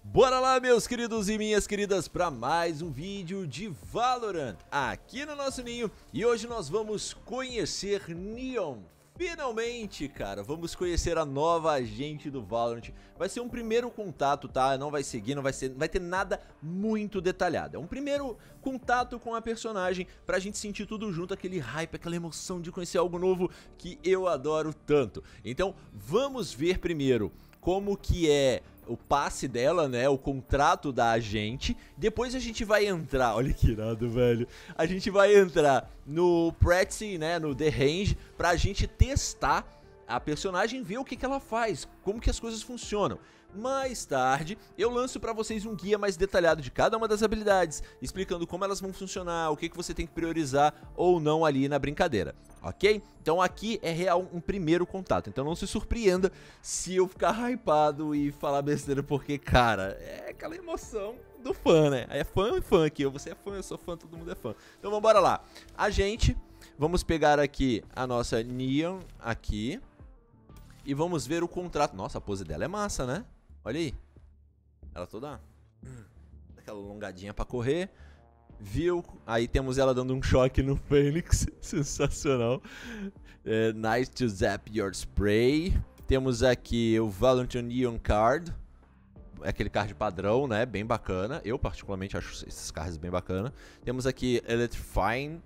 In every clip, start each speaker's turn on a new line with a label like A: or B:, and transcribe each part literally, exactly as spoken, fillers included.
A: Bora lá, meus queridos e minhas queridas, para mais um vídeo de Valorant aqui no nosso ninho. E hoje nós vamos conhecer Neon. Finalmente, cara, vamos conhecer a nova agente do Valorant. Vai ser um primeiro contato, tá? Não vai seguir, não vai ser, não vai ter nada muito detalhado. É um primeiro contato com a personagem pra gente sentir tudo junto, aquele hype, aquela emoção de conhecer algo novo que eu adoro tanto. Então, vamos ver primeiro como que é o passe dela, né, o contrato da agente. Depois a gente vai entrar, olha que irado, velho. A gente vai entrar no Practice, né, no The Range, pra gente testar a personagem, ver o que que ela faz, como que as coisas funcionam. Mais tarde, eu lanço pra vocês um guia mais detalhado de cada uma das habilidades, explicando como elas vão funcionar, o que que você tem que priorizar ou não ali na brincadeira, ok? Então aqui é real um primeiro contato, então não se surpreenda se eu ficar hypado e falar besteira, porque, cara, é aquela emoção do fã, né? É fã e fã aqui, você é fã, eu sou fã, todo mundo é fã. Então vamos bora lá. A gente, vamos pegar aqui a nossa Neon aqui e vamos ver o contrato. Nossa, a pose dela é massa, né? Olha aí. Ela toda hum, aquela alongadinha pra correr. Viu? Aí temos ela dando um choque no Fênix. Sensacional. É, nice to zap your spray. Temos aqui o Valorant Neon Card. É aquele card padrão, né? Bem bacana. Eu particularmente acho esses cards bem bacana. Temos aqui Electrifying.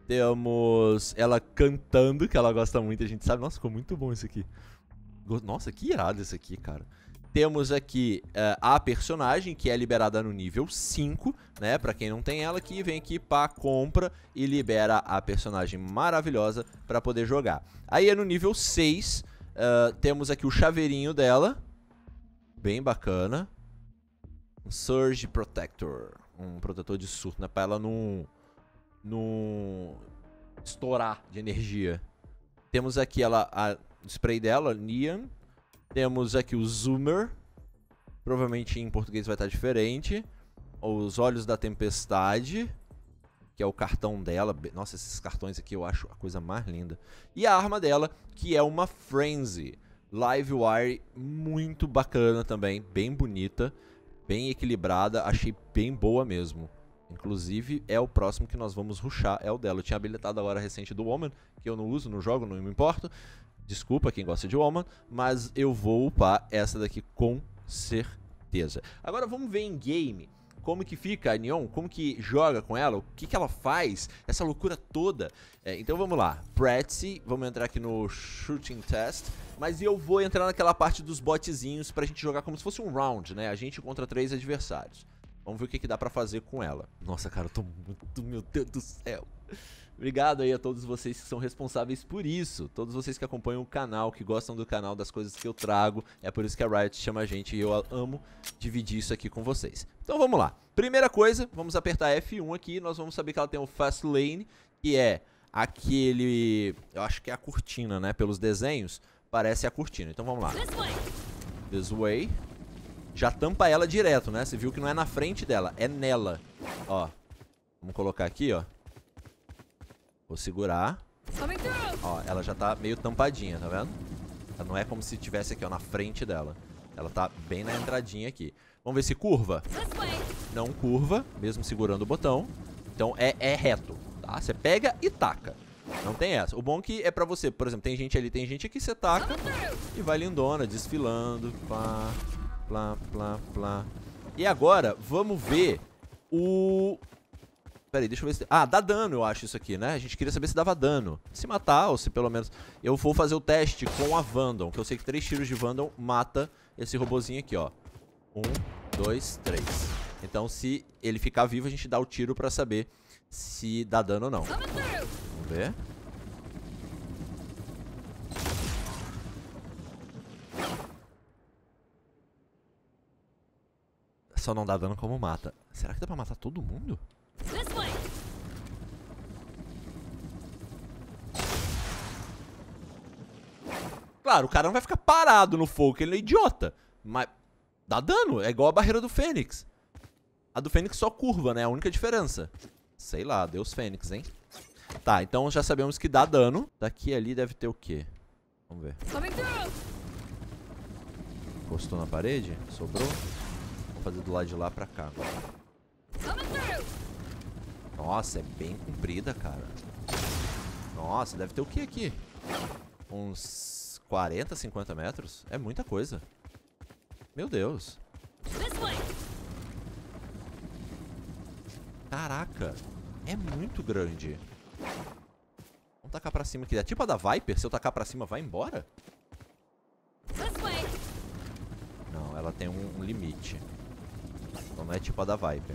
A: Temos ela cantando, que ela gosta muito. A gente sabe. Nossa, ficou muito bom isso aqui. Nossa, que irado isso aqui, cara. Temos aqui uh, a personagem, que é liberada no nível cinco, né? Pra quem não tem ela, que vem aqui pra compra e libera a personagem maravilhosa pra poder jogar. Aí é no nível seis, uh, temos aqui o chaveirinho dela, bem bacana. Um Surge Protector, um protetor de surto, né? Pra ela não, não estourar de energia. Temos aqui ela, a, o spray dela, Neon. Temos aqui o Zoomer, provavelmente em português vai estar diferente. Os Olhos da Tempestade, que é o cartão dela. Nossa, esses cartões aqui eu acho a coisa mais linda. E a arma dela, que é uma Frenzy Livewire, muito bacana também, bem bonita, bem equilibrada, achei bem boa mesmo. Inclusive é o próximo que nós vamos rushar, é o dela. Eu tinha habilitado agora recente do Woman, que eu não uso, não jogo, não me importo. Desculpa quem gosta de Woman, mas eu vou upar essa daqui com certeza. Agora vamos ver em game como que fica a Neon, como que joga com ela, o que que ela faz, essa loucura toda. É, então vamos lá, Practice, vamos entrar aqui no Shooting Test, mas eu vou entrar naquela parte dos botzinhos pra gente jogar como se fosse um round, né? A gente contra três adversários. Vamos ver o que que dá pra fazer com ela. Nossa, cara, eu tô muito... Meu Deus do céu. Obrigado aí a todos vocês que são responsáveis por isso. Todos vocês que acompanham o canal, que gostam do canal, das coisas que eu trago. É por isso que a Riot chama a gente e eu amo dividir isso aqui com vocês. Então vamos lá. Primeira coisa, vamos apertar F um aqui. Nós vamos saber que ela tem o Fast Lane, que é aquele... Eu acho que é a cortina, né? Pelos desenhos, parece a cortina. Então vamos lá. This way. Já tampa ela direto, né? Você viu que não é na frente dela, é nela. Ó, vamos colocar aqui, ó. Vou segurar. Ó, ela já tá meio tampadinha, tá vendo? Ela não é como se tivesse aqui, ó, na frente dela. Ela tá bem na entradinha aqui. Vamos ver se curva. Não curva, mesmo segurando o botão. Então é, é reto, tá? Você pega e taca. Não tem essa. O bom que é pra você, por exemplo, tem gente ali, tem gente aqui, você taca e vai lindona, desfilando. Plá, plá, plá, plá. E agora, vamos ver o... Pera aí, deixa eu ver se... Ah, dá dano, eu acho, isso aqui, né? A gente queria saber se dava dano. Se matar, ou se pelo menos... Eu vou fazer o teste com a Vandal, que eu sei que três tiros de Vandal mata esse robozinho aqui, ó. Um, dois, três. Então, se ele ficar vivo, a gente dá o tiro pra saber se dá dano ou não. Vamos ver. Só não dá dano como mata. Será que dá pra matar todo mundo? Claro, o cara não vai ficar parado no fogo, ele é idiota. Mas dá dano, é igual a barreira do Fênix. A do Fênix só curva, né? A única diferença. Sei lá, Deus Fênix, hein? Tá, então já sabemos que dá dano. Daqui ali deve ter o quê? Vamos ver. Encostou na parede? Sobrou? Vou fazer do lado de lá pra cá agora. Nossa, é bem comprida, cara. Nossa, deve ter o que aqui? Uns quarenta, cinquenta metros? É muita coisa. Meu Deus. Caraca. É muito grande. Vamos tacar pra cima aqui. É tipo a da Viper. Se eu tacar pra cima, vai embora? Não, ela tem um, um limite. Então não é tipo a da Viper.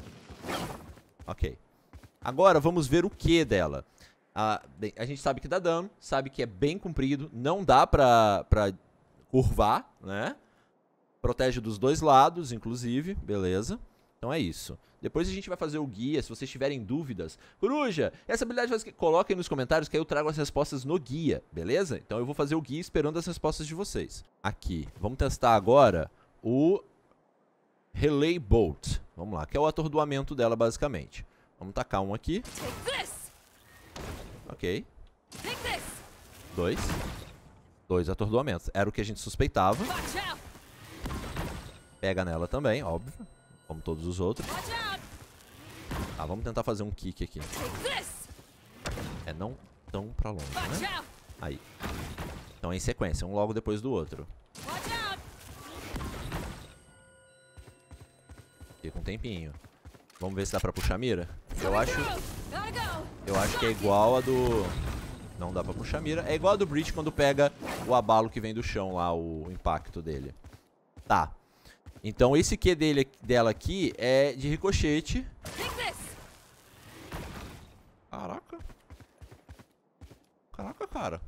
A: Ok. Agora vamos ver o que dela. A, bem, a gente sabe que dá dano. Sabe que é bem comprido. Não dá pra, pra curvar, né? Protege dos dois lados, inclusive. Beleza. Então é isso. Depois a gente vai fazer o guia, se vocês tiverem dúvidas. Coruja, essa habilidade faz que... Coloquem nos comentários que aí eu trago as respostas no guia, beleza? Então eu vou fazer o guia esperando as respostas de vocês. Aqui, vamos testar agora o Relay Bolt. Vamos lá, que é o atordoamento dela basicamente. Vamos tacar um aqui. Ok. Dois. Dois atordoamentos. Era o que a gente suspeitava. Pega nela também, óbvio. Como todos os outros. Tá, vamos tentar fazer um kick aqui. É, não tão pra longe, né? Aí. Então é em sequência, um logo depois do outro. Fica um tempinho. Vamos ver se dá pra puxar a mira. Eu acho... Eu acho que é igual a do... Não dá pra puxar a mira. É igual a do Breach quando pega o abalo que vem do chão lá, o impacto dele. Tá. Então esse Q dele, dela aqui é de ricochete. Caraca. Caraca, cara.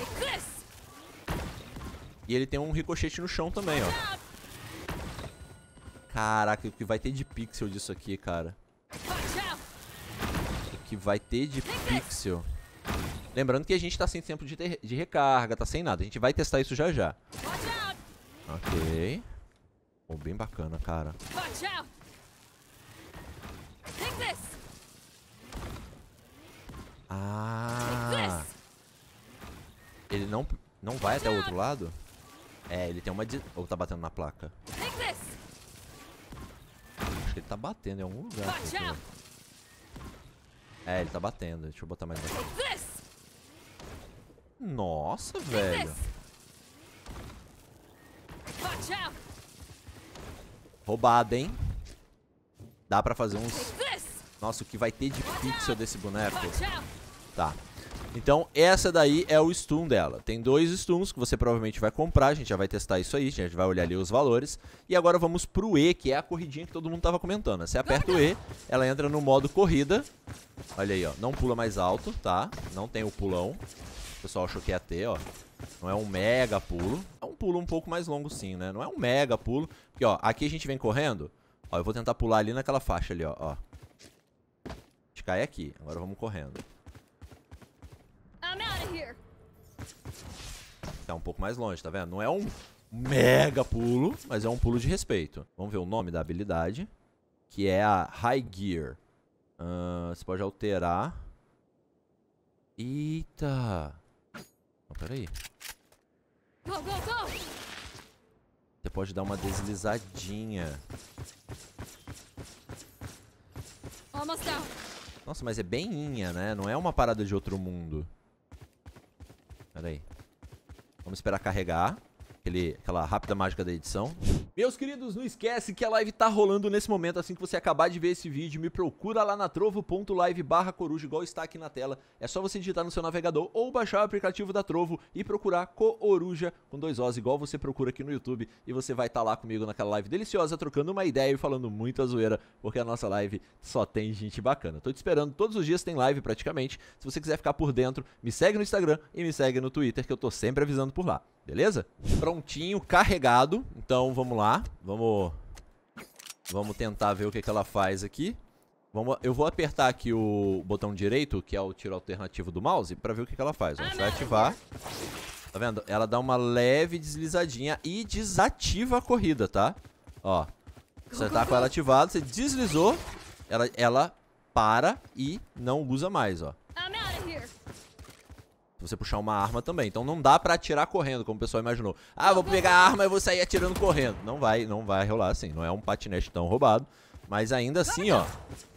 A: E ele tem um ricochete no chão também, ó. Caraca, o que vai ter de pixel disso aqui, cara? O que vai ter de pixel? Lembrando que a gente tá sem tempo de, ter, de recarga, tá sem nada. A gente vai testar isso já já. Ok. Oh, bem bacana, cara. Ah. Ele não, não vai até o outro lado? É, ele tem uma... De... Ou tá batendo na placa? Acho que ele tá batendo em algum lugar. Aqui. É, ele tá batendo. Deixa eu botar mais aqui. Nossa, velho. Roubada, hein? Dá pra fazer uns... Nossa, o que vai ter de pixel desse boneco? Tá. Então, essa daí é o stun dela. Tem dois stuns que você provavelmente vai comprar. A gente já vai testar isso aí. A gente vai olhar ali os valores. E agora vamos pro E, que é a corridinha que todo mundo tava comentando. Você aperta o E, ela entra no modo corrida. Olha aí, ó. Não pula mais alto, tá? Não tem o pulão. O pessoal achou que ia ter, ó. Não é um mega pulo. É um pulo um pouco mais longo sim, né? Não é um mega pulo. Porque, ó, aqui a gente vem correndo. Ó, eu vou tentar pular ali naquela faixa ali, ó. ó. A gente cai aqui. Agora vamos correndo. Tá um pouco mais longe, tá vendo? Não é um mega pulo, mas é um pulo de respeito. Vamos ver o nome da habilidade. Que é a High Gear. Uh, você pode alterar. Eita. Não, peraí. Você pode dar uma deslizadinha. Nossa, mas é bem inha, né? Não é uma parada de outro mundo. Pera aí. Vamos esperar carregar. Aquele, aquela rápida mágica da edição. Meus queridos, não esquece que a live tá rolando nesse momento. Assim que você acabar de ver esse vídeo, me procura lá na trovo ponto live barra coruja, igual está aqui na tela. É só você digitar no seu navegador ou baixar o aplicativo da Trovo e procurar Coruja com dois Os, igual você procura aqui no YouTube. E você vai estar tá lá comigo naquela live deliciosa, trocando uma ideia e falando muita zoeira, porque a nossa live só tem gente bacana. Tô te esperando, todos os dias tem live praticamente. Se você quiser ficar por dentro, me segue no Instagram e me segue no Twitter, que eu tô sempre avisando por lá. Beleza? Prontinho, carregado. Então vamos lá. Vamos Vamos tentar ver o que, que ela faz aqui. Vamos, eu vou apertar aqui o botão direito, que é o tiro alternativo do mouse, pra ver o que, que ela faz. Ó, a gente vai ativar. Tá vendo? Ela dá uma leve deslizadinha e desativa a corrida, tá? Ó. Você tá com ela ativada, você deslizou, ela, ela para e não usa mais, ó. Se você puxar uma arma também. Então não dá pra atirar correndo, como o pessoal imaginou. Ah, vou pegar a arma e vou sair atirando correndo. Não vai, não vai rolar assim. Não é um patinete tão roubado. Mas ainda assim, ó.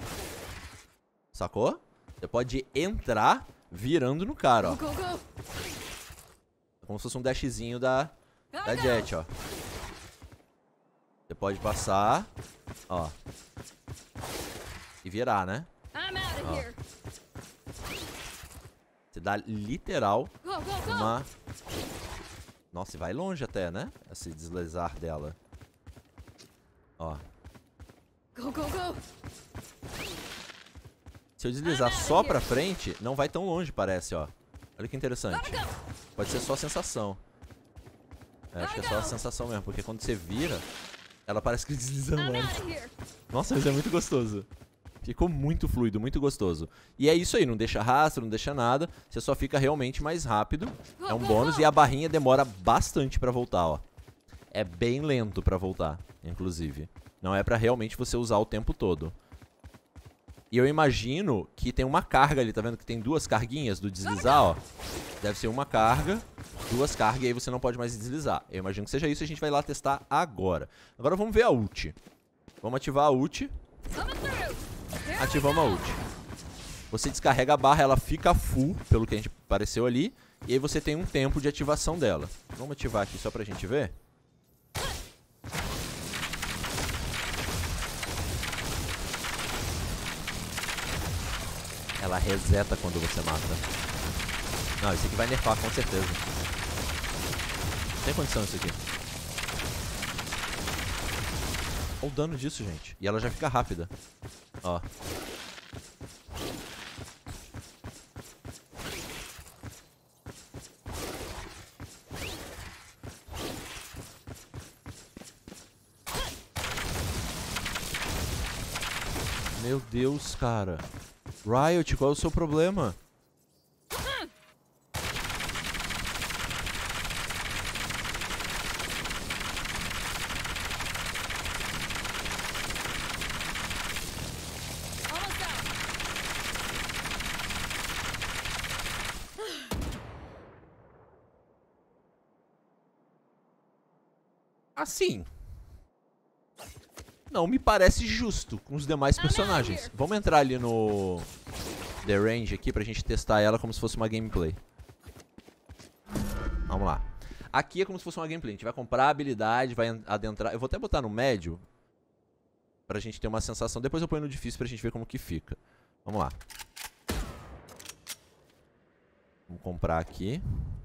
A: Sacou? Você pode entrar virando no cara, ó. Como se fosse um dashzinho da, da Jet, ó. Você pode passar, ó. E virar, né? Ó. Você dá literal uma... Nossa, e vai longe até, né? Esse deslizar dela. Ó. Se eu deslizar só pra frente, não vai tão longe, parece, ó. Olha que interessante. Pode ser só a sensação. É, acho que é só a sensação mesmo, porque quando você vira, ela parece que desliza mais. Nossa, mas é muito gostoso. Ficou muito fluido, muito gostoso. E é isso aí, não deixa rastro, não deixa nada. Você só fica realmente mais rápido. É um bônus e a barrinha demora bastante pra voltar, ó. É bem lento pra voltar, inclusive. Não é pra realmente você usar o tempo todo. E eu imagino que tem uma carga ali, tá vendo que tem duas carguinhas do deslizar, ó. Deve ser uma carga, duas cargas e aí você não pode mais deslizar. Eu imagino que seja isso e a gente vai lá testar agora. Agora vamos ver a ult. Vamos ativar a ult. Ativamos a ult. Você descarrega a barra, ela fica full, pelo que a gente apareceu ali. E aí você tem um tempo de ativação dela. Vamos ativar aqui só pra gente ver. Ela reseta quando você mata. Não, esse aqui vai nerfar com certeza. Não tem condição isso aqui. Olha o dano disso, gente. E ela já fica rápida. Ó. Meu Deus, cara. Riot, qual é o seu problema? Assim, não me parece justo com os demais personagens. Vamos entrar ali no The Range aqui pra gente testar ela como se fosse uma gameplay. Vamos lá. Aqui é como se fosse uma gameplay. A gente vai comprar a habilidade, vai adentrar. Eu vou até botar no médio pra gente ter uma sensação. Depois eu ponho no difícil pra gente ver como que fica. Vamos lá. Vamos comprar aqui.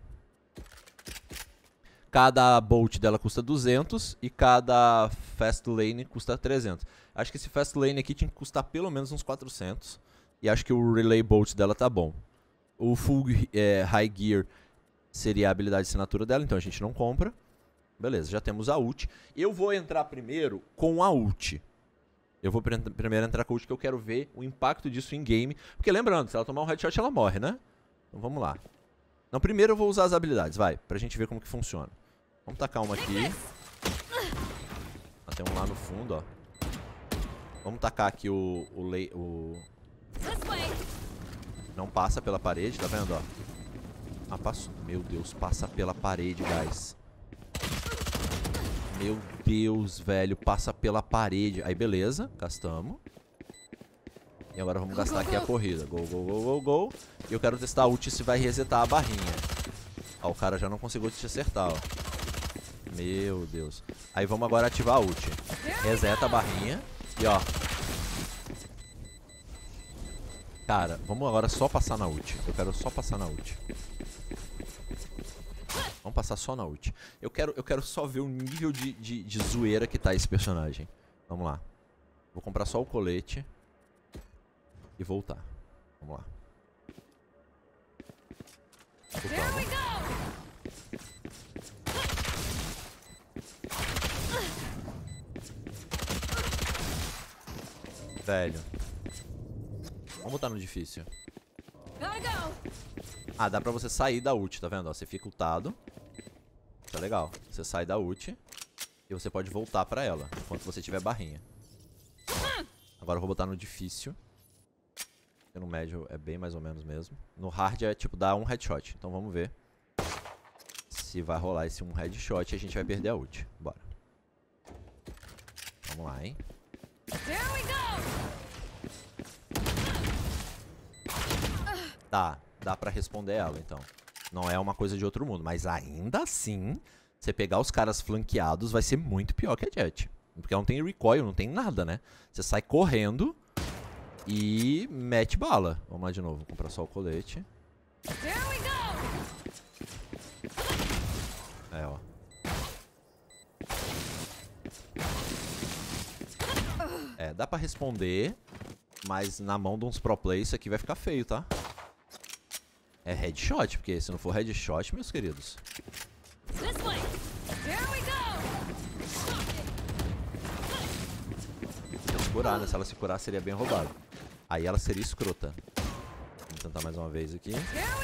A: Cada bolt dela custa duzentos e cada fast lane custa trezentos. Acho que esse fast lane aqui tinha que custar pelo menos uns quatrocentos. E acho que o relay bolt dela tá bom. O full é, high gear seria a habilidade de assinatura dela, então a gente não compra. Beleza, já temos a ult. Eu vou entrar primeiro com a ult. Eu vou pr primeiro entrar com a ult, que eu quero ver o impacto disso em game. Porque lembrando, se ela tomar um headshot, ela morre, né? Então vamos lá. Não, primeiro eu vou usar as habilidades, vai. Pra gente ver como que funciona. Vamos tacar uma aqui. Ah, tem um lá no fundo, ó. Vamos tacar aqui o... o, lei, o... Não passa pela parede, tá vendo, ó? Ah, passou. Meu Deus, passa pela parede, guys. Meu Deus, velho, passa pela parede. Aí, beleza, gastamos. E agora vamos gastar aqui a corrida. Gol, gol, gol, gol, gol. E eu quero testar a ult se vai resetar a barrinha. Ó, o cara já não conseguiu te acertar, ó. Meu Deus. Aí vamos agora ativar a ult. Reseta a barrinha. E ó. Cara, vamos agora só passar na ult. Eu quero só passar na ult. Vamos passar só na ult. Eu quero, eu quero só ver o nível de, de, de zoeira que tá esse personagem. Vamos lá. Vou comprar só o colete. E voltar. Vamos lá. Voltamos. Velho. Vamos botar no difícil. Ah, dá pra você sair da ult, tá vendo? Ó, você fica ultado. Isso é legal. Você sai da ult e você pode voltar pra ela enquanto você tiver barrinha. Agora eu vou botar no difícil. Porque no médio é bem mais ou menos mesmo. No hard é tipo dar um headshot. Então vamos ver se vai rolar esse um headshot e a gente vai perder a ult. Bora. Vamos lá, hein? Tá, dá pra responder ela, então. Não é uma coisa de outro mundo. Mas ainda assim, você pegar os caras flanqueados vai ser muito pior que a Jett. Porque não tem recoil, não tem nada, né? Você sai correndo e mete bala. Vamos lá de novo, vou comprar só o colete. É, ó. É, dá pra responder, mas na mão de uns pro play isso aqui vai ficar feio, tá? É headshot, porque se não for headshot, meus queridos... Se curar, né? Se ela se curar, seria bem roubado. Aí ela seria escrota. Vamos tentar mais uma vez aqui.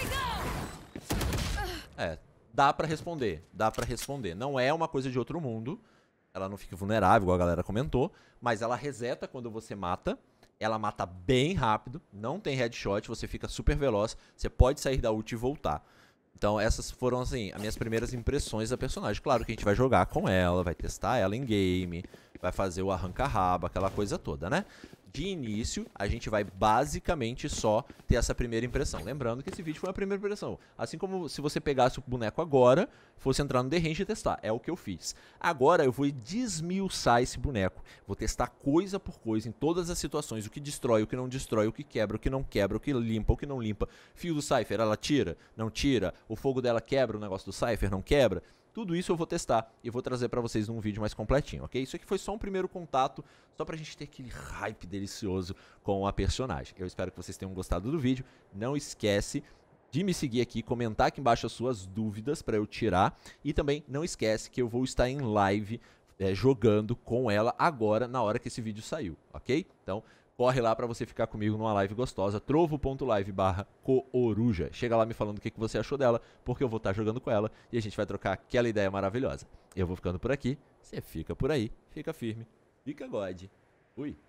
A: É, dá pra responder. Dá pra responder. Não é uma coisa de outro mundo. Ela não fica vulnerável, igual a galera comentou. Mas ela reseta quando você mata. Ela mata bem rápido. Não tem headshot. Você fica super veloz. Você pode sair da ult e voltar. Então essas foram, assim, as minhas primeiras impressões da personagem. Claro que a gente vai jogar com ela, vai testar ela em game, vai fazer o arranca-raba, aquela coisa toda, né? De início, a gente vai basicamente só ter essa primeira impressão. Lembrando que esse vídeo foi a primeira impressão. Assim como se você pegasse o boneco agora, fosse entrar no The Range e testar. É o que eu fiz. Agora eu vou desmiuçar esse boneco. Vou testar coisa por coisa em todas as situações. O que destrói, o que não destrói, o que quebra, o que não quebra, o que limpa, o que não limpa. Fio do Cypher, ela tira, não tira. O fogo dela quebra, o negócio do Cypher não quebra. Tudo isso eu vou testar e vou trazer pra vocês num vídeo mais completinho, ok? Isso aqui foi só um primeiro contato, só pra gente ter aquele hype delicioso com a personagem. Eu espero que vocês tenham gostado do vídeo. Não esquece de me seguir aqui, comentar aqui embaixo as suas dúvidas pra eu tirar. E também não esquece que eu vou estar em live é, jogando com ela agora, na hora que esse vídeo saiu, ok? Então... corre lá pra você ficar comigo numa live gostosa, trovo.live barra cooruja. Chega lá me falando o que você achou dela, porque eu vou estar jogando com ela e a gente vai trocar aquela ideia maravilhosa. Eu vou ficando por aqui, você fica por aí, fica firme, fica God. Fui.